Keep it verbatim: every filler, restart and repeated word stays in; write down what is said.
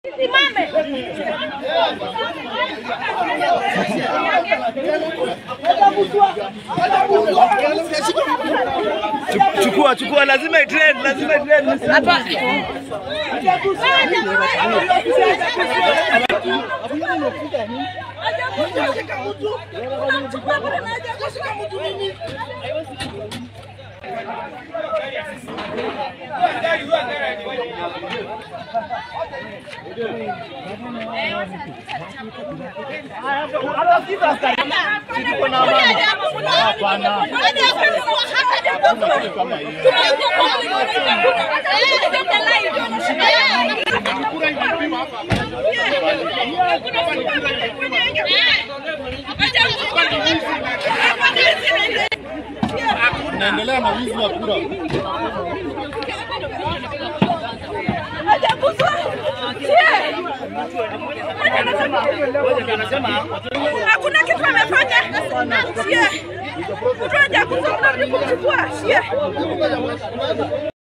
Simame. Chukua chukua, lazima itrend, lazima itrend hapa. Naendelea na wizi wa kura. Hakuna kitu amefanya. Sie. Mtu hajakuza mtu kuchukua. Sie.